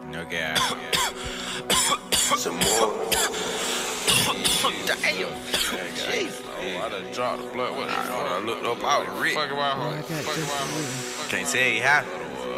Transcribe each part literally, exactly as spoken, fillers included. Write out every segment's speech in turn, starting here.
No gas. Some more. Damn. Jeez. Oh, I done dropped the blood. What the fuck? I looked up, I was rich. Fuck about her. Fuck about her. Can't tell you how.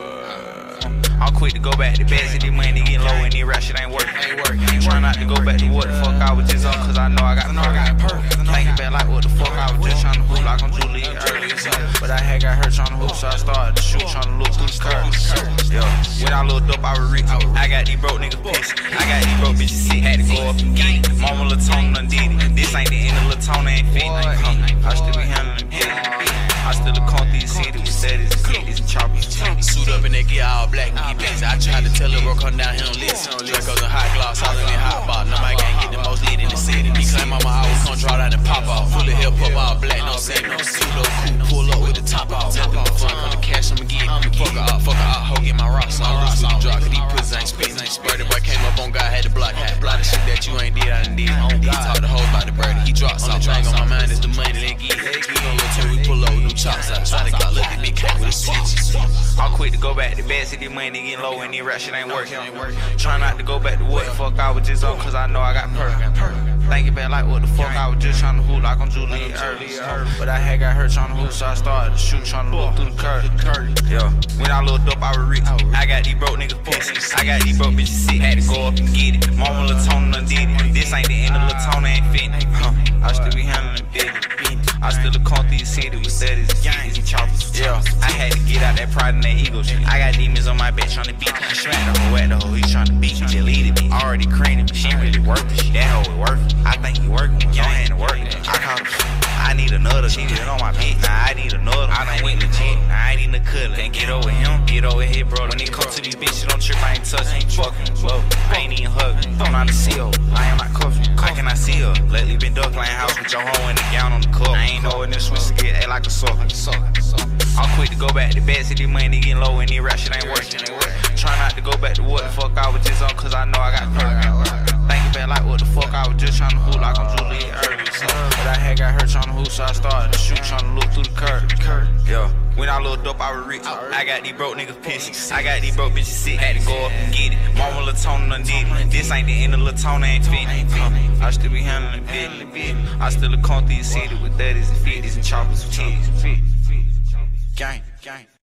I'm quick to go back to bed, see this money getting low and this rap shit ain't working. Ain't working. Try not to go back to what the fuck I was just on, cause I know I got perfect. Thinking back like what the fuck I was just trying to hoop like I'm Julius Erving. But I had got hurt trying to hoop, so I started to shoot, trying to look through the curves. Yeah. When I looked up, I was rich. I got these broke niggas pissed. I got these broke bitches sick, had to go up and get it. Mama Latona done did it. This ain't the end of Latona, ain't fit. I still be handling it. I still look on these city with status and kitties and choppers. Suit up and they get all black and get busy. I tried to tell her, bro, come down, he don't listen. Dracos and hot gloss, all in that hot bar. Nobody can't get the most lit in the city. He claim I'm always come draw down and pop off. Fully hip hop, all black, no same, no pseudo cool. Pull up with the top off. Tap the fun, come the cash, I'ma get. Fuck her up, fuck her up, ho, get my rocks on. Wrist with the drop, cause these pussies ain't spitting, ain't spurting. Boy came up on God, had the block hat. Block the shit that you ain't did, I done did. He talk the hoes about the birdie. He drops off, thing on my mind is the money they get. We gon' look till we pull up, new chops out. Try to got look at big cat with a switch. I'm quick to go back to bed, see this money getting low and this rap shit ain't working. Try not to go back to what the fuck I was just on, cause I know I got perfect. Thinking back like what the fuck I was just trying to hoop like I'm Julius Erving. But I had got hurt trying to hoop, so I started to shoot, trying to look through the curtain. Yeah. When I looked up, I was rich. I got these broke niggas pissed. I got these broke bitches sick, had to go up and get it. Mama Latona done did it. This ain't the end of Latona, ain't fitting. Huh. I still be handling business. I still look on these city with studies and kitties and choppers. Yeah. I had to get out that pride and that ego shit. I got demons on my back trying to beat me. Smack the hoe at the hoe, he trying to beat me. Deleted me. Already created me. She ain't really worth it. That hoe is worth it. I think he working with your hand to work. I called her. I need another. She did it on my bitch. Now I need another. I done went legit. Now I ain't even a cuddle. Can't get over him. Get over here, bro. When it comes to these bitches, don't trip. I ain't touching. Ain't fucking. Love. I ain't even hugging. I'm not a C E O. I am not cuffing. How can I see her? Lately been duck line house with your hoe in the gown on the cup. I ain't knowing this switch to get act like a sucker. I'm quick to go back to bed, see this money getting low and this rap shit ain't working. Try not to go back to what the fuck I was just on, cause I know I got perfect. Thinking back like what the fuck I was just trying to hoop like I'm Julius Erving. But I had got hurt trying to hoop, so I started to shoot, trying to look through the curtain. Yeah. When I looked up, I was rich. I got these broke niggas pissed. I got these broke bitches sick, had to go up and get it. Mama Latona done did it. This ain't the end of Latona, ain't fitting. I still be handling business. I still look on these city with thirties and fifties and choppers with titties. Gang, gang.